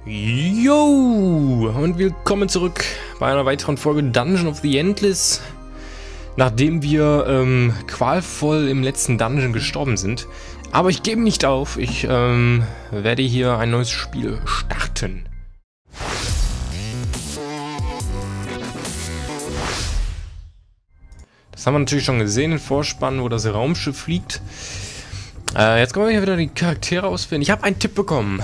Yo! Und willkommen zurück bei einer weiteren Folge Dungeon of the Endless. Nachdem wir qualvoll im letzten Dungeon gestorben sind. Aber ich gebe nicht auf, ich werde hier ein neues Spiel starten. Das haben wir natürlich schon gesehen, im Vorspann, wo das Raumschiff fliegt. Jetzt können wir hier wieder die Charaktere auswählen. Ich habe einen Tipp bekommen.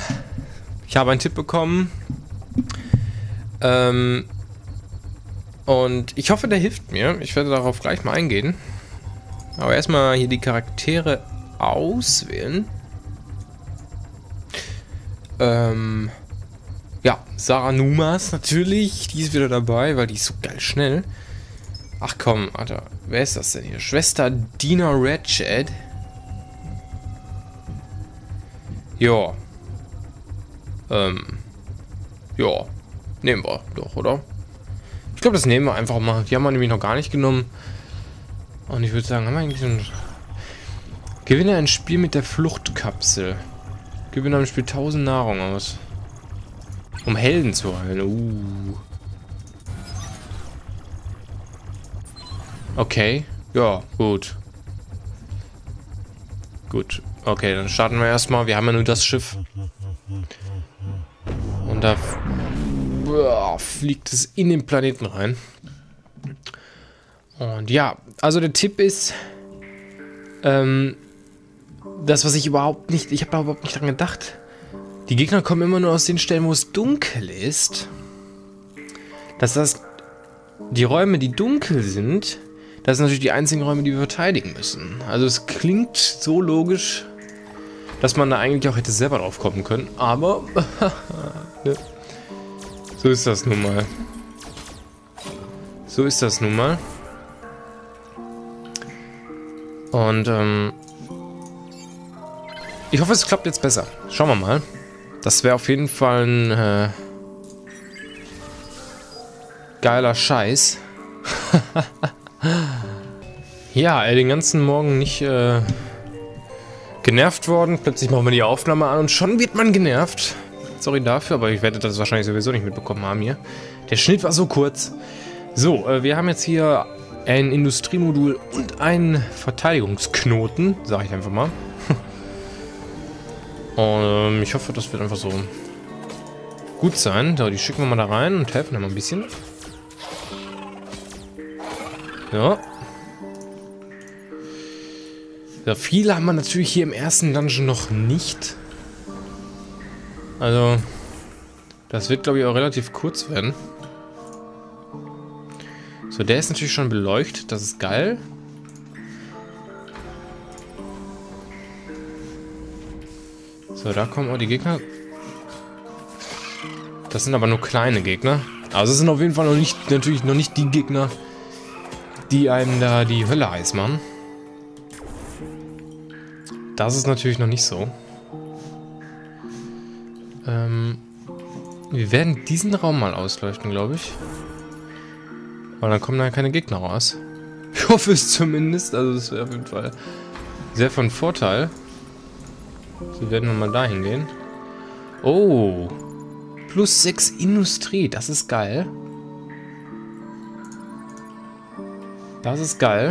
Und ich hoffe, der hilft mir. Ich werde darauf gleich mal eingehen. Aber erstmal hier die Charaktere auswählen. Ja, Sarah Numas natürlich. Die ist wieder dabei, weil die ist so geil schnell. Ach komm, Alter. Wer ist das denn hier? Schwester Dina Ratchet. Ja. Ja. Nehmen wir doch, oder? Ich glaube, das nehmen wir einfach mal. Die haben wir nämlich noch gar nicht genommen. Und ich würde sagen, haben wir eigentlich ein... Gewinne ein Spiel mit der Fluchtkapsel. Gewinne am Spiel 1000 Nahrung aus. Um Helden zu heilen. Okay. Ja, gut. Gut. Okay, dann starten wir erstmal. Wir haben ja nur das Schiff. Und da fliegt es in den Planeten rein. Und ja, also der Tipp ist, das, was ich überhaupt nicht, ich habe da überhaupt nicht dran gedacht. Die Gegner kommen immer nur aus den Stellen, wo es dunkel ist. Das heißt, die Räume, die dunkel sind, das sind natürlich die einzigen Räume, die wir verteidigen müssen. Also es klingt so logisch, dass man da eigentlich auch hätte selber drauf kommen können. Aber ne. So ist das nun mal. So ist das nun mal. Und ich hoffe, es klappt jetzt besser. Schauen wir mal. Das wäre auf jeden Fall ein geiler Scheiß. Ja, den ganzen Morgen nicht genervt worden. Plötzlich machen wir die Aufnahme an und schon wird man genervt. Sorry dafür, aber ich werde das wahrscheinlich sowieso nicht mitbekommen haben hier. Der Schnitt war so kurz. So, wir haben jetzt hier ein Industriemodul und einen Verteidigungsknoten, sage ich einfach mal. Und ich hoffe, das wird einfach so gut sein. So, die schicken wir mal da rein und helfen dann mal ein bisschen. Ja. Ja, viele haben wir natürlich hier im ersten Dungeon noch nicht. Also, das wird, glaube ich, auch relativ kurz werden. So, der ist natürlich schon beleuchtet. Das ist geil. So, da kommen auch die Gegner. Das sind aber nur kleine Gegner. Also, es sind auf jeden Fall natürlich noch nicht die Gegner, die einem da die Hölle heiß machen. Das ist natürlich noch nicht so. Wir werden diesen Raum mal ausleuchten, glaube ich. Aber dann kommen da keine Gegner raus. Ich hoffe es zumindest. Also das wäre auf jeden Fall sehr von Vorteil. So, werden wir mal dahin gehen. Oh. Plus 6 Industrie. Das ist geil. Das ist geil.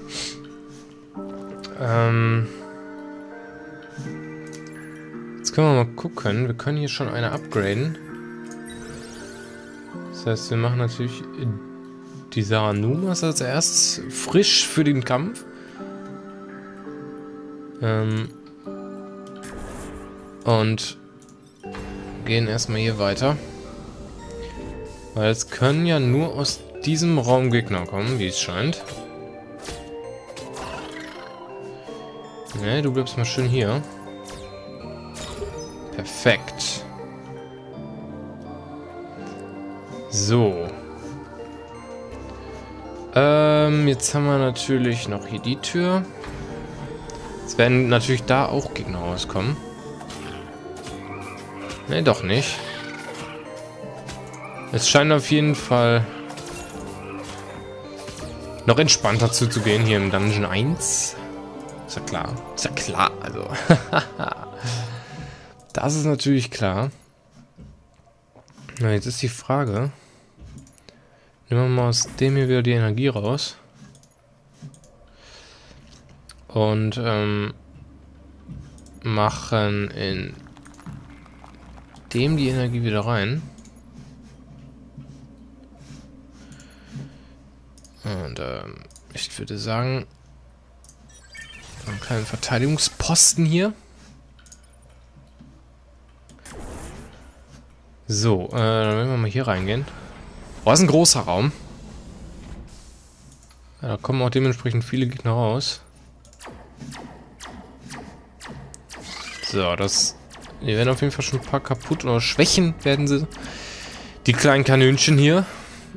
Jetzt können wir mal gucken. Wir können hier schon eine upgraden. Das heißt, wir machen natürlich die Sarah Numas als erstes frisch für den Kampf. Und gehen erstmal hier weiter. Weil es können ja nur aus diesem Raum Gegner kommen, wie es scheint. Ne, du bleibst mal schön hier. Perfekt. So. Jetzt haben wir natürlich noch hier die Tür. Jetzt werden natürlich da auch Gegner rauskommen. Ne, doch nicht. Es scheint auf jeden Fall noch entspannter zuzugehen hier im Dungeon 1. Ist ja klar. Ist ja klar, also. Das ist natürlich klar. Na, jetzt ist die Frage. Nehmen wir mal aus dem hier wieder die Energie raus. Und machen in dem die Energie wieder rein. Und ich würde sagen, einen kleinen Verteidigungsposten hier. So, dann werden wir mal hier reingehen. Oh, das ist ein großer Raum. Ja, da kommen auch dementsprechend viele Gegner raus. So, die werden auf jeden Fall schon ein paar kaputt oder schwächen werden sie. Die kleinen Kanönchen hier.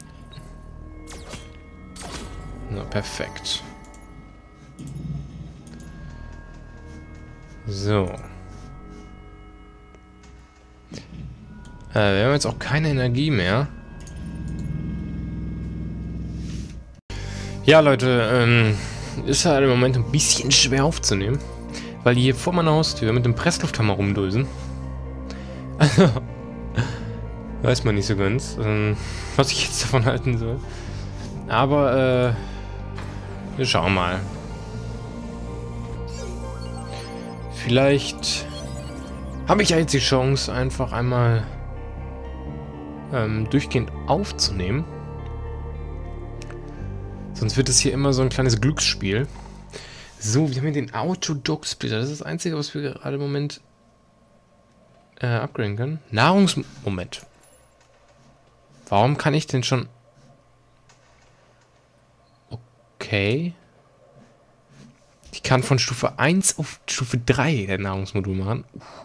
Na, perfekt. So. Wir haben jetzt auch keine Energie mehr. Ja, Leute, ist halt im Moment ein bisschen schwer aufzunehmen. Weil die hier vor meiner Haustür mit dem Presslufthammer rumdösen. Also, weiß man nicht so ganz, was ich jetzt davon halten soll. Aber, wir schauen mal. Vielleicht habe ich ja jetzt die Chance, einfach einmal durchgehend aufzunehmen. Sonst wird es hier immer so ein kleines Glücksspiel. So, wir haben hier den Auto-Dog-Splitter. Das ist das Einzige, was wir gerade im Moment upgraden können. Moment. Warum kann ich denn schon... Okay. Ich kann von Stufe 1 auf Stufe 3 der Nahrungsmodul machen.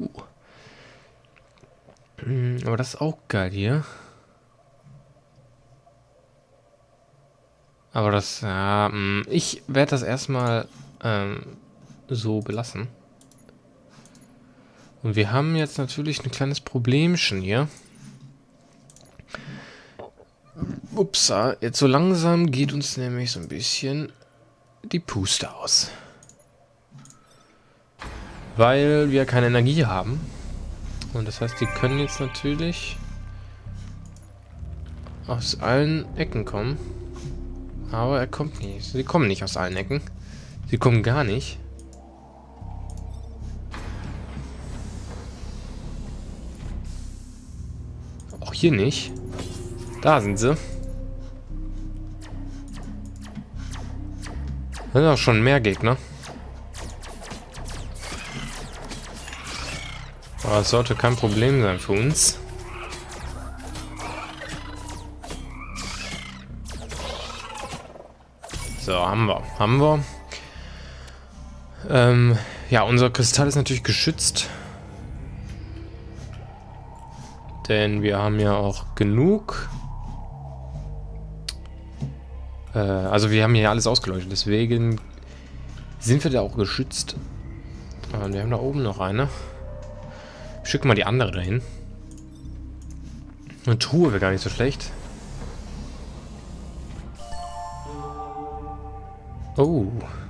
Aber das ist auch geil hier. Aber das, ja, ich werde das erstmal so belassen. Und wir haben jetzt natürlich ein kleines Problemchen hier. Upsa, jetzt so langsam geht uns nämlich so ein bisschen die Puste aus. Weil wir keine Energie haben. Und das heißt, die können jetzt natürlich aus allen Ecken kommen. Aber er kommt nicht. Sie kommen nicht aus allen Ecken. Sie kommen gar nicht. Auch hier nicht. Da sind sie. Das sind auch schon mehr Gegner. Aber es sollte kein Problem sein für uns. So, haben wir. Ja, unser Kristall ist natürlich geschützt. Denn wir haben ja auch genug. Also wir haben hier alles ausgeleuchtet, deswegen sind wir da auch geschützt. Und wir haben da oben noch eine. Schicken mal die andere dahin. Eine Truhe wäre gar nicht so schlecht. Oh.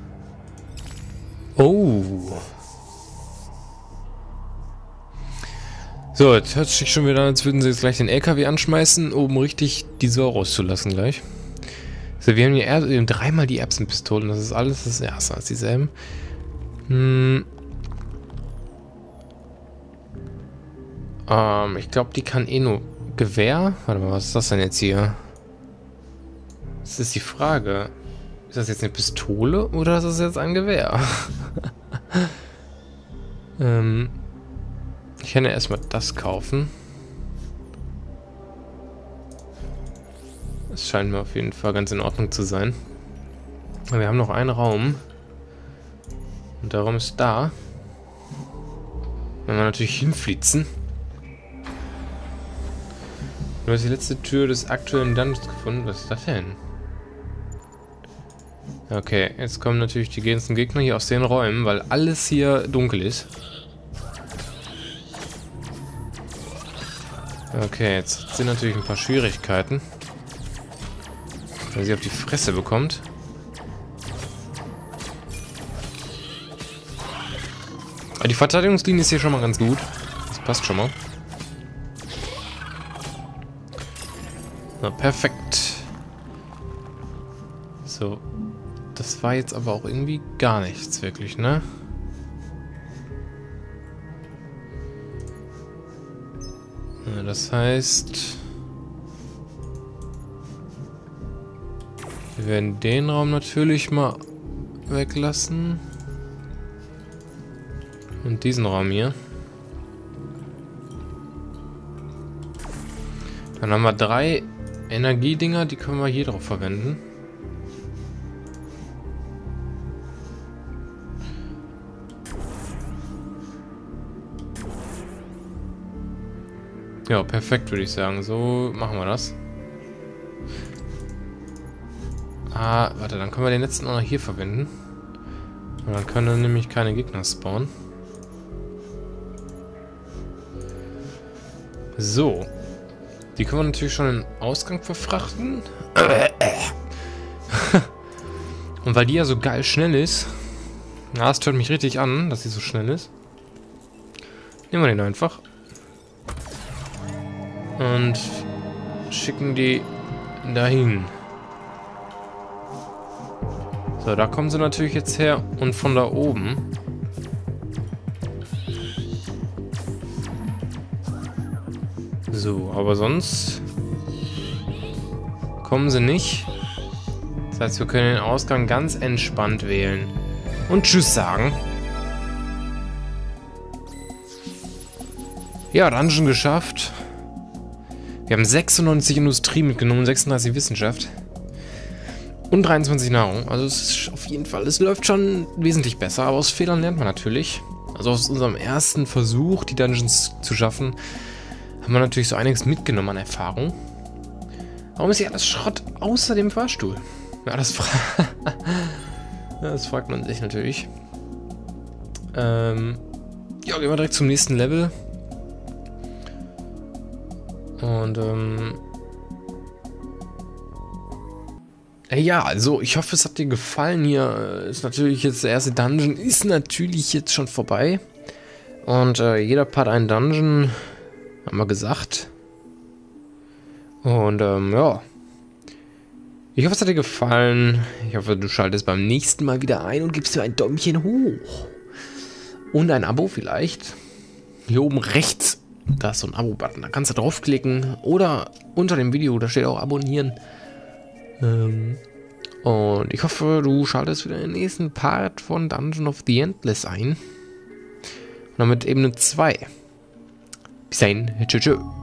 Oh. So, jetzt hört sich schon wieder an, als würden sie jetzt gleich den LKW anschmeißen, um richtig die Sau rauszulassen gleich. So, wir haben hier dreimal die Erbsenpistolen. Das ist alles das erste als dieselben. Ich glaube, die kann eh nur Gewehr. Warte mal, was ist das denn jetzt hier? Das ist die Frage. Ist das jetzt eine Pistole oder ist das jetzt ein Gewehr? Ich kann ja erstmal das kaufen. Das scheint mir auf jeden Fall ganz in Ordnung zu sein. Aber wir haben noch einen Raum. Und der Raum ist da. Wenn wir natürlich hinflitzen. Du hast die letzte Tür des aktuellen Dungeons gefunden. Was ist das denn? Okay, jetzt kommen natürlich die ganzen Gegner hier aus den Räumen, weil alles hier dunkel ist. Okay, jetzt sind natürlich ein paar Schwierigkeiten. Weil sie auf die Fresse bekommt. Aber die Verteidigungslinie ist hier schon mal ganz gut. Das passt schon mal. Na, perfekt. So. Das war jetzt aber auch irgendwie gar nichts wirklich, ne? Ja, das heißt... Wir werden den Raum natürlich mal weglassen. Und diesen Raum hier. Dann haben wir 3 Energiedinger, die können wir hier drauf verwenden. Ja, perfekt, würde ich sagen. So machen wir das. Ah, warte, dann können wir den letzten auch noch hier verwenden. Und dann können nämlich keine Gegner spawnen. So. Die können wir natürlich schon in den Ausgang verfrachten. Und weil die ja so geil schnell ist. Ja, es stört mich richtig an, dass sie so schnell ist. Nehmen wir den einfach. Und schicken die dahin. So, da kommen sie natürlich jetzt her. Und von da oben. So, aber sonst kommen sie nicht. Das heißt, wir können den Ausgang ganz entspannt wählen. Und Tschüss sagen. Ja, Dungeon geschafft. Wir haben 96 Industrie mitgenommen, 36 Wissenschaft. Und 23 Nahrung. Also es ist auf jeden Fall, es läuft schon wesentlich besser. Aber aus Fehlern lernt man natürlich. Also aus unserem ersten Versuch, die Dungeons zu schaffen, haben wir natürlich so einiges mitgenommen an Erfahrung. Warum ist hier alles Schrott außer dem Fahrstuhl? Ja, das fragt man sich natürlich. Ja, gehen wir direkt zum nächsten Level. Und, ja, also ich hoffe, es hat dir gefallen. Hier ist natürlich jetzt der erste Dungeon, ist natürlich jetzt schon vorbei. Und jeder Part ein Dungeon, haben wir gesagt. Und, ja. Ich hoffe, es hat dir gefallen. Ich hoffe, du schaltest beim nächsten Mal wieder ein und gibst mir ein Däumchen hoch. Und ein Abo vielleicht. Hier oben rechts, da ist so ein Abo-Button. Da kannst du draufklicken. Oder unter dem Video, da steht auch abonnieren. Und ich hoffe, du schaltest wieder den nächsten Part von Dungeon of the Endless ein. Und damit Ebene 2. Bis dahin, tschö tschö.